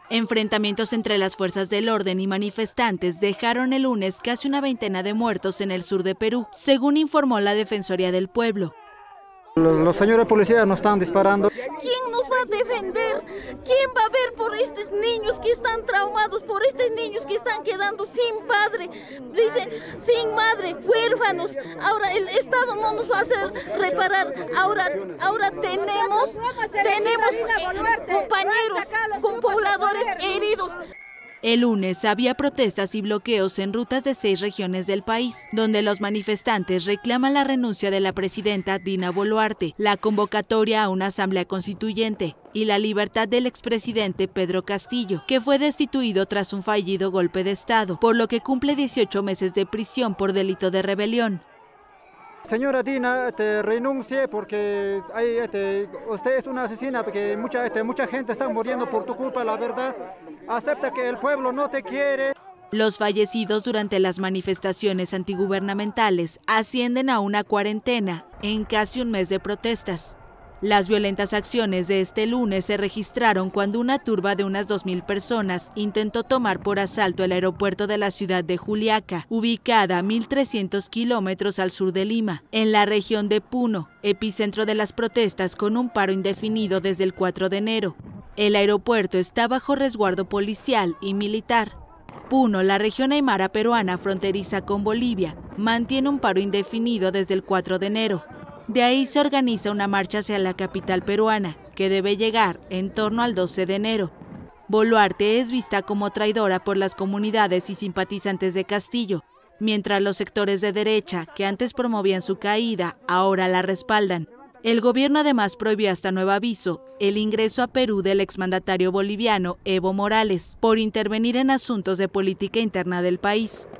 Enfrentamientos entre las fuerzas del orden y manifestantes dejaron el lunes casi una veintena de muertos en el sur de Perú, según informó la Defensoría del Pueblo. Los señores policías nos están disparando. ¿Quién nos va a defender? ¿Quién va a ver por estos niños que están traumados, por estos niños que están quedando sin padre? Dice, sin madre, huérfanos. Ahora el Estado no nos va a hacer reparar. Ahora tenemos compañeros con pobladores heridos. El lunes había protestas y bloqueos en rutas de 6 regiones del país, donde los manifestantes reclaman la renuncia de la presidenta Dina Boluarte, la convocatoria a una asamblea constituyente y la libertad del expresidente Pedro Castillo, que fue destituido tras un fallido golpe de Estado, por lo que cumple 18 meses de prisión por delito de rebelión. Señora Dina, renuncie porque usted es una asesina, porque mucha gente está muriendo por tu culpa, la verdad. Acepta que el pueblo no te quiere. Los fallecidos durante las manifestaciones antigubernamentales ascienden a una cuarentena en casi un mes de protestas. Las violentas acciones de este lunes se registraron cuando una turba de unas 2.000 personas intentó tomar por asalto el aeropuerto de la ciudad de Juliaca, ubicada a 1.300 kilómetros al sur de Lima, en la región de Puno, epicentro de las protestas con un paro indefinido desde el 4 de enero. El aeropuerto está bajo resguardo policial y militar. Puno, la región aymara peruana fronteriza con Bolivia, mantiene un paro indefinido desde el 4 de enero. De ahí se organiza una marcha hacia la capital peruana, que debe llegar en torno al 12 de enero. Boluarte es vista como traidora por las comunidades y simpatizantes de Castillo, mientras los sectores de derecha, que antes promovían su caída, ahora la respaldan. El gobierno además prohibió hasta nuevo aviso el ingreso a Perú del exmandatario boliviano Evo Morales por intervenir en asuntos de política interna del país.